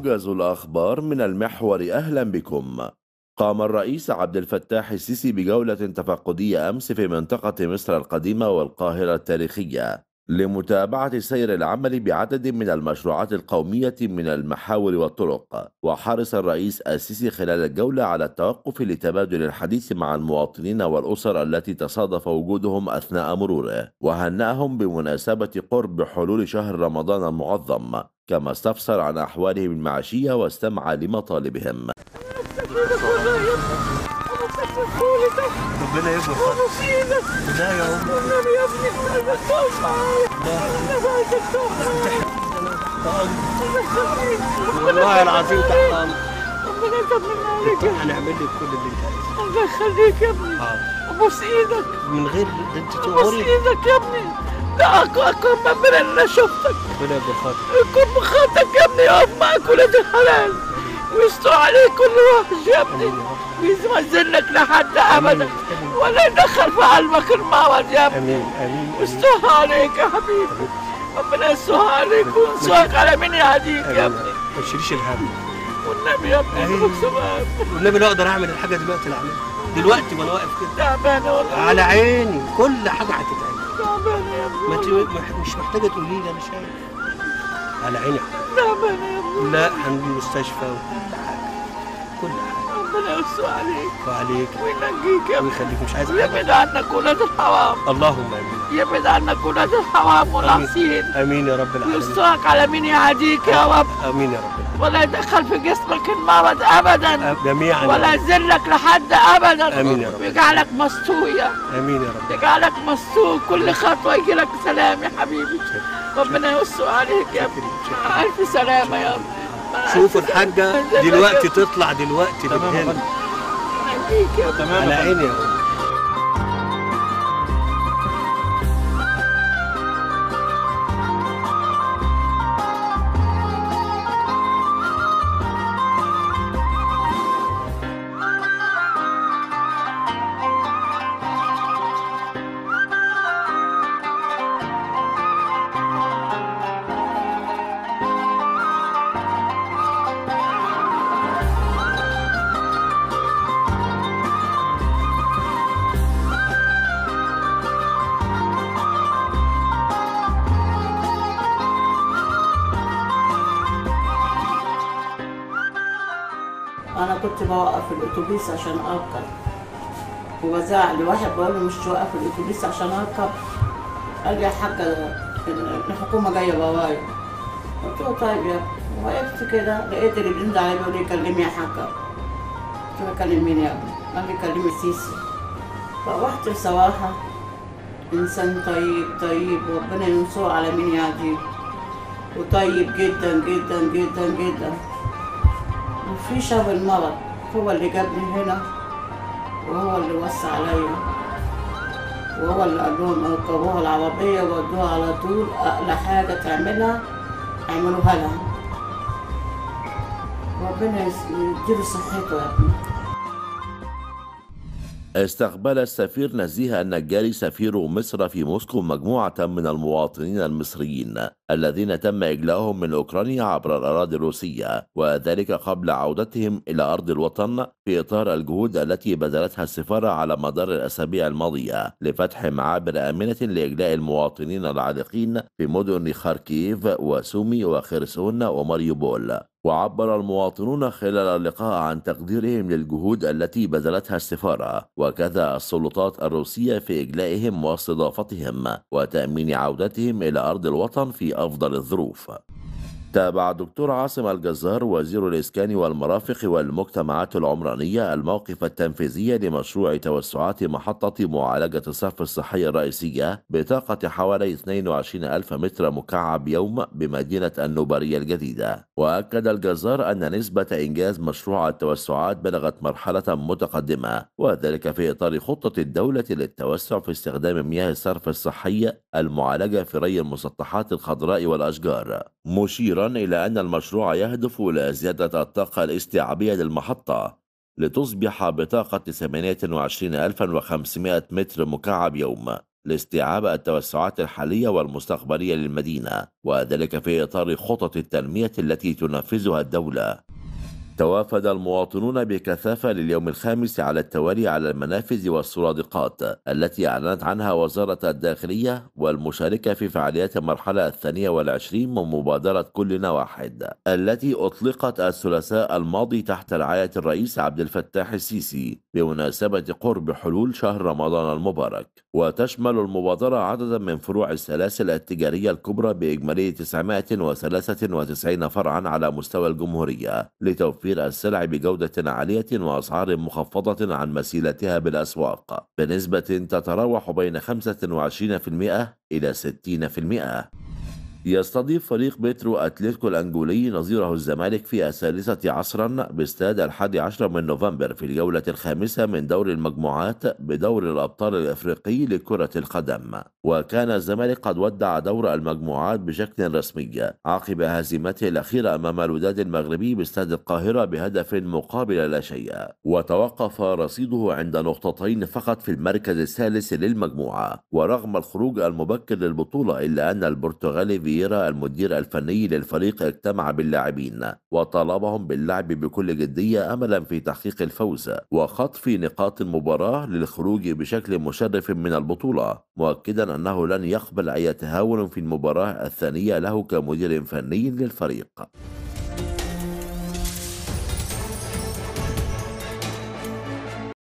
موجز الأخبار من المحور، أهلا بكم. قام الرئيس عبد الفتاح السيسي بجولة تفقدية أمس في منطقة مصر القديمة والقاهرة التاريخية لمتابعة سير العمل بعدد من المشروعات القومية من المحاور والطرق. وحرص الرئيس السيسي خلال الجولة على التوقف لتبادل الحديث مع المواطنين والأسر التي تصادف وجودهم أثناء مروره، وهنأهم بمناسبة قرب حلول شهر رمضان المعظم، كما استفسر عن أحوالهم المعيشية واستمع لمطالبهم. ربنا يكبر خالص. لا يا أم. والنبي يا ابني قلبك طول معايا. والنبي عايزك والله العظيم تحت أمرك. ربنا يطمن عليك. هنعمل لك كل اللي أنت عايزه. الله يخليك يا ابني. أبوس إيدك. من غير أنت تقولي. أبوس إيدك يا ابني. ده أكون من اللي شفتك. ربنا يكبر خاطرك. يكون بخاطرك يا ابني، يقف معك ولاد الحلال. ويستر عليك كل واحد يا ابني، ويزمزلك لحد ابدا، ولا يدخل في قلبك المعوض يا ابني. امين امين. ويسترها عليك يا حبيبي، ربنا يسترها عليك وينصرك على مين يهديك يا ابني. ما تشيليش الهم والنبي يا ابني. والنبي لا اقدر اعمل الحاجه دلوقتي اللي اعملها دلوقتي وانا واقف كده. تعبانه والله. على عيني، كل حاجه هتتعمل. تعبانه يا ابني. مش محتاجه تقولي لي، انا شايف. على عيني. تعبانه يا ابني. لا هنجي المستشفى وكل حاجه، كل حاجه. ربنا يستر عليك وعليك وينجيك يا ابني ويخليك. مش عايز حاجه. يبعد عنك ولاد الحرام. اللهم امين. يبعد عنك ولاد الحرام والعصيين. امين يا رب العالمين. ويسترك على مين يهديك يا رب. امين يا رب. ولا يدخل في جسمك المرض ابدا جميعا، ولا يذلك لحد ابدا. امين يا رب. ويجعلك مستور يا امين يا رب. يجعلك مستور كل خطوه، يجي لك سلام يا حبيبي. ربنا يستر عليك يا ابني. الف سلامه يا ابني. شوفوا الحاجه دلوقتي تطلع دلوقتي من هنا. تمام على عيني يا رب. أنا كنت بوقف الأتوبيس عشان أركب، وبزعق لواحد بقول له مش توقف الأتوبيس عشان أركب. قال لي يا حاجة الحكومة جاية ورايا. قلت له طيب يا ابني. وقفت كده لقيت اللي بينزل عليا بيقول لي كلمي يا حاجة. قلت له أكلم مين يا ابني؟ قال لي كلمي السيسي. فروحت بصراحة إنسان طيب وربنا ينصره على مين يهديه، وطيب جدا جدا جدا جدا. وفي شر المرض هو اللي جابني هنا، وهو اللي وصى عليا، وهو اللي قال لهم اركبوها العربية وودوها على طول، أقل حاجة تعملها اعملوها لها. ربنا يديله صحته يا ابني. استقبل السفير نزيه النجاري سفير مصر في موسكو مجموعة من المواطنين المصريين الذين تم إجلاؤهم من أوكرانيا عبر الأراضي الروسية، وذلك قبل عودتهم إلى أرض الوطن في إطار الجهود التي بذلتها السفارة على مدار الأسابيع الماضية لفتح معابر آمنة لإجلاء المواطنين العالقين في مدن خاركيف وسومي وخرسون وماريوبول. وعبر المواطنون خلال اللقاء عن تقديرهم للجهود التي بذلتها السفارة وكذا السلطات الروسية في إجلائهم واستضافتهم وتأمين عودتهم إلى أرض الوطن في أفضل الظروف. تابع الدكتور عاصم الجزار وزير الإسكان والمرافق والمجتمعات العمرانية الموقف التنفيذي لمشروع توسعات محطة معالجة الصرف الصحي الرئيسية بطاقة حوالي 22,000 متر مكعب يوم بمدينة النوبارية الجديدة. وأكد الجزار أن نسبة إنجاز مشروع التوسعات بلغت مرحلة متقدمة، وذلك في إطار خطة الدولة للتوسع في استخدام مياه الصرف الصحي المعالجة في ري المسطحات الخضراء والأشجار، مشيرا إلى أن المشروع يهدف إلى زيادة الطاقة الاستيعابية للمحطة لتصبح بطاقة 28,500 متر مكعب يوم لاستيعاب التوسعات الحالية والمستقبلية للمدينة، وذلك في إطار خطط التنمية التي تنفذها الدولة. توافد المواطنون بكثافة لليوم الخامس على التوالي على المنافذ والسرادقات التي أعلنت عنها وزارة الداخلية، والمشاركة في فعاليات المرحلة 22 من مبادرة كلنا واحد التي أطلقت الثلاثاء الماضي تحت رعاية الرئيس عبد الفتاح السيسي بمناسبة قرب حلول شهر رمضان المبارك. وتشمل المبادرة عددا من فروع السلاسل التجارية الكبرى بإجمالي 993 فرعا على مستوى الجمهورية لتوفير السلع بجودة عالية وأسعار مخفضة عن مسيلتها بالأسواق بنسبة تتراوح بين 25% إلى 60%. يستضيف فريق بيترو أتلتيكو الأنجولي نظيره الزمالك في 13 عصرا باستاد 11 من نوفمبر في الجولة الخامسة من دور المجموعات بدور الأبطال الأفريقي لكرة القدم. وكان الزمالك قد ودع دور المجموعات بشكل رسمي عقب هزيمته الأخيرة أمام الوداد المغربي باستاد القاهرة بهدف مقابل لا شيء، وتوقف رصيده عند نقطتين فقط في المركز الثالث للمجموعة. ورغم الخروج المبكر للبطولة إلا أن البرتغالي المدير الفني للفريق اجتمع باللاعبين وطالبهم باللعب بكل جدية أملا في تحقيق الفوز وخطف نقاط المباراة للخروج بشكل مشرف من البطولة، مؤكدا أنه لن يقبل أي تهاون في المباراة الثانية له كمدير فني للفريق.